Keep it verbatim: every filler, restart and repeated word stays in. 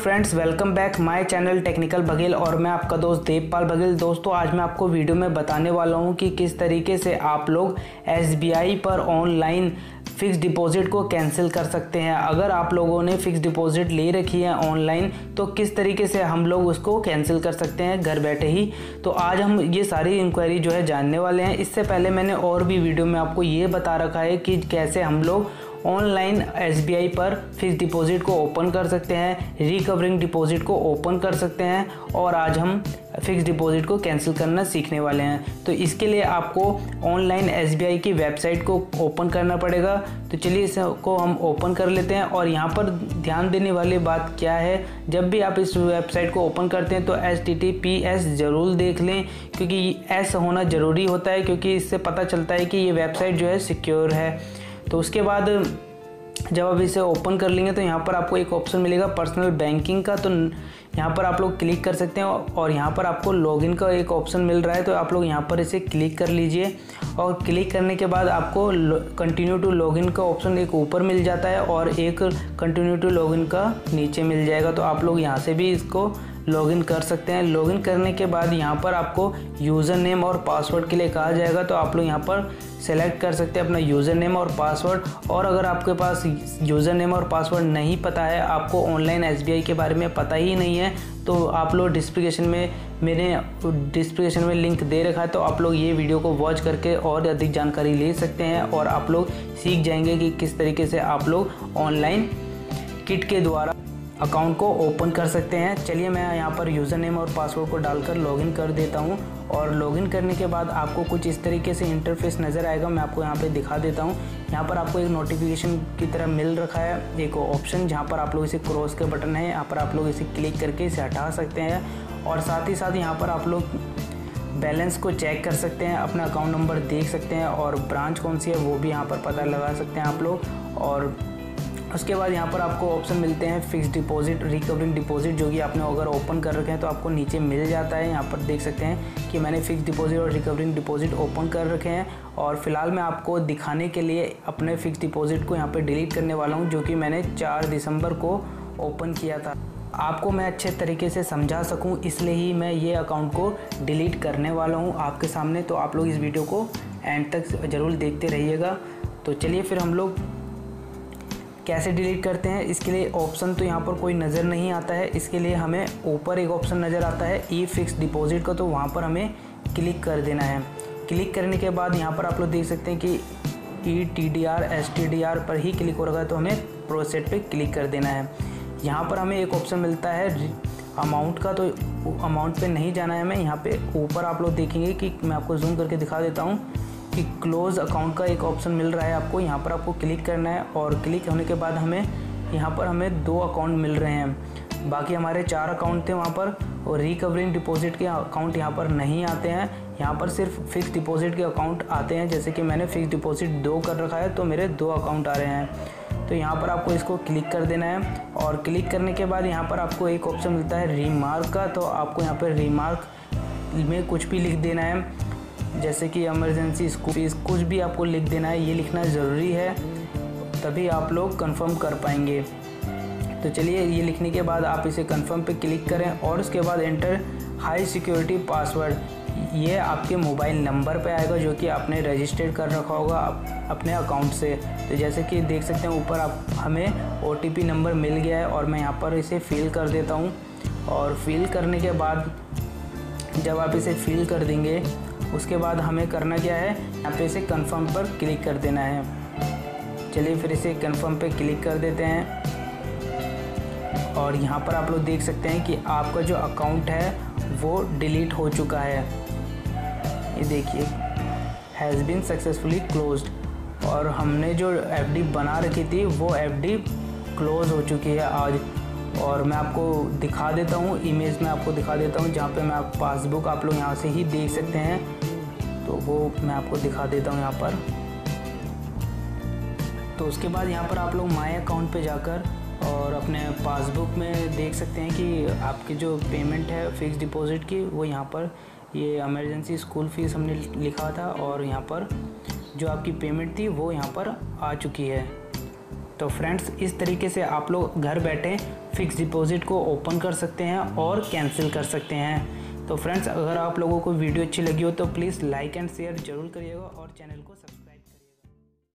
Friends, welcome back my channel technical Baghel और मैं आपका दोस्त देवपाल बघेल। दोस्तों, आज मैं आपको वीडियो में बताने वाला हूं कि किस तरीके से आप लोग एस बी आई पर ऑनलाइन फ़िक्स डिपॉज़िट को कैंसिल कर सकते हैं। अगर आप लोगों ने फ़िक्स डिपॉज़िट ले रखी है ऑनलाइन, तो किस तरीके से हम लोग उसको कैंसिल कर सकते हैं घर बैठे ही। तो आज हम ये सारी इंक्वायरी जो है जानने वाले हैं। इससे पहले मैंने और भी वीडियो में आपको ये बता रखा है कि कैसे हम लोग ऑनलाइन एस बी आई पर फिक्स डिपॉज़िट को ओपन कर सकते हैं, रिकवरिंग डिपॉज़िट को ओपन कर सकते हैं और आज हम फिक्स डिपॉज़िट को कैंसिल करना सीखने वाले हैं। तो इसके लिए आपको ऑनलाइन एस बी आई की वेबसाइट को ओपन करना पड़ेगा। तो चलिए इसको हम ओपन कर लेते हैं। और यहाँ पर ध्यान देने वाली बात क्या है, जब भी आप इस वेबसाइट को ओपन करते हैं तो H T T P S ज़रूर देख लें, क्योंकि एस होना ज़रूरी होता है, क्योंकि इससे पता चलता है कि ये वेबसाइट जो है सिक्योर है। तो उसके बाद जब आप इसे ओपन कर लेंगे तो यहाँ पर आपको एक ऑप्शन मिलेगा पर्सनल बैंकिंग का। तो यहाँ पर आप लोग क्लिक कर सकते हैं और यहाँ पर आपको लॉगिन का एक ऑप्शन मिल रहा है, तो आप लोग यहाँ पर इसे क्लिक कर लीजिए। और क्लिक करने के बाद आपको कंटिन्यू टू लॉगिन का ऑप्शन एक ऊपर मिल जाता है और एक कंटिन्यू टू लॉगिन का नीचे मिल जाएगा। तो आप लोग यहाँ से भी इसको लॉगिन कर सकते हैं। लॉगिन करने के बाद यहाँ पर आपको यूज़र नेम और पासवर्ड के लिए कहा जाएगा, तो आप लोग यहाँ पर सेलेक्ट कर सकते हैं अपना यूज़र नेम और पासवर्ड। और अगर आपके पास यूज़र नेम और पासवर्ड नहीं पता है, आपको ऑनलाइन एस बी आई के बारे में पता ही नहीं है, तो आप लोग डिस्क्रिप्शन में मैंने डिस्क्रिप्शन में लिंक दे रखा है, तो आप लोग ये वीडियो को वॉच करके और अधिक जानकारी ले सकते हैं और आप लोग सीख जाएंगे कि किस तरीके से आप लोग ऑनलाइन किट के द्वारा अकाउंट को ओपन कर सकते हैं। चलिए मैं यहाँ पर यूज़र नेम और पासवर्ड को डालकर लॉगिन कर देता हूँ। और लॉगिन करने के बाद आपको कुछ इस तरीके से इंटरफेस नज़र आएगा। मैं आपको यहाँ पे दिखा देता हूँ। यहाँ पर आपको एक नोटिफिकेशन की तरह मिल रखा है एक ऑप्शन, जहाँ पर आप लोग इसे क्रॉस के बटन है, यहाँ पर आप लोग इसे क्लिक करके इसे हटा सकते हैं। और साथ ही साथ यहाँ पर आप लोग बैलेंस को चेक कर सकते हैं, अपना अकाउंट नंबर देख सकते हैं और ब्रांच कौन सी है वो भी यहाँ पर पता लगा सकते हैं आप लोग। और उसके बाद यहाँ पर आपको ऑप्शन मिलते हैं फिक्स डिपॉजिट, रिकवरिंग डिपॉजिट, जो कि आपने अगर ओपन कर रखे हैं तो आपको नीचे मिल जाता है। यहाँ पर देख सकते हैं कि मैंने फिक्स डिपॉजिट और रिकवरिंग डिपॉजिट ओपन कर रखे हैं। और फिलहाल मैं आपको दिखाने के लिए अपने फिक्स डिपॉजिट को यहाँ पर डिलीट करने वाला हूँ, जो कि मैंने चार दिसंबर को ओपन किया था। आपको मैं अच्छे तरीके से समझा सकूँ, इसलिए ही मैं ये अकाउंट को डिलीट करने वाला हूँ आपके सामने। तो आप लोग इस वीडियो को एंड तक ज़रूर देखते रहिएगा। तो चलिए फिर हम लोग कैसे डिलीट करते हैं। इसके लिए ऑप्शन तो यहाँ पर कोई नज़र नहीं आता है। इसके लिए हमें ऊपर एक ऑप्शन नज़र आता है ई फिक्स डिपॉजिट का, तो वहाँ पर हमें क्लिक कर देना है। क्लिक करने के बाद यहाँ पर आप लोग देख सकते हैं कि E T D R S T D R पर ही क्लिक हो रखा है, तो हमें प्रोसेस पे क्लिक कर देना है। यहाँ पर हमें एक ऑप्शन मिलता है अमाउंट का, तो अमाउंट पे नहीं जाना है हमें। यहाँ पे ऊपर आप लोग देखेंगे कि मैं आपको जूम करके दिखा देता हूँ कि क्लोज़ अकाउंट का एक ऑप्शन मिल रहा है आपको। यहाँ पर आपको क्लिक करना है और क्लिक होने के बाद हमें यहाँ पर हमें दो अकाउंट मिल रहे हैं। बाकी हमारे चार अकाउंट थे वहाँ पर, और रिकवरिंग डिपॉजिट के अकाउंट यहाँ पर नहीं आते हैं। यहाँ पर सिर्फ फिक्स डिपॉजिट के अकाउंट आते हैं। जैसे कि मैंने फिक्स डिपॉजिट दो कर रखा है, तो मेरे दो अकाउंट आ रहे हैं। तो यहाँ पर आपको इसको क्लिक कर देना है। और क्लिक करने के बाद यहाँ पर आपको एक ऑप्शन मिलता है रिमार्क का, तो आपको यहाँ पर रिमार्क में कुछ भी लिख देना है, जैसे कि इमरजेंसी स्कूल फीस, कुछ भी आपको लिख देना है। ये लिखना ज़रूरी है, तभी आप लोग कंफर्म कर पाएंगे। तो चलिए, ये लिखने के बाद आप इसे कंफर्म पे क्लिक करें और उसके बाद एंटर हाई सिक्योरिटी पासवर्ड। ये आपके मोबाइल नंबर पे आएगा, जो कि आपने रजिस्टर्ड कर रखा होगा अपने अकाउंट से। तो जैसे कि देख सकते हैं ऊपर आप हमें ओ टी पी नंबर मिल गया है और मैं यहाँ पर इसे फिल कर देता हूँ। और फिल करने के बाद जब आप इसे फिल कर देंगे, उसके बाद हमें करना क्या है, यहाँ पे इसे कंफर्म पर क्लिक कर देना है। चलिए फिर इसे कंफर्म पे क्लिक कर देते हैं। और यहाँ पर आप लोग देख सकते हैं कि आपका जो अकाउंट है वो डिलीट हो चुका है। ये देखिए, हैज़ बीन सक्सेसफुली क्लोज्ड। और हमने जो एफ डी बना रखी थी वो एफ डी क्लोज़ हो चुकी है आज। और मैं आपको दिखा देता हूँ, इमेज में आपको दिखा देता हूँ, जहाँ पे मैं आप पासबुक आप लोग यहाँ से ही देख सकते हैं, तो वो मैं आपको दिखा देता हूँ यहाँ पर। तो उसके बाद यहाँ पर आप लोग माय अकाउंट पे जाकर और अपने पासबुक में देख सकते हैं कि आपकी जो पेमेंट है फिक्स डिपॉजिट की, वो यहाँ पर ये इमरजेंसी स्कूल फीस हमने लिखा था और यहाँ पर जो आपकी पेमेंट थी वो यहाँ पर आ चुकी है। तो फ्रेंड्स इस तरीके से आप लोग घर बैठे फिक्स डिपॉजिट को ओपन कर सकते हैं और कैंसिल कर सकते हैं। तो फ्रेंड्स अगर आप लोगों को वीडियो अच्छी लगी हो तो प्लीज़ लाइक एंड शेयर जरूर करिएगा और चैनल को सब्सक्राइब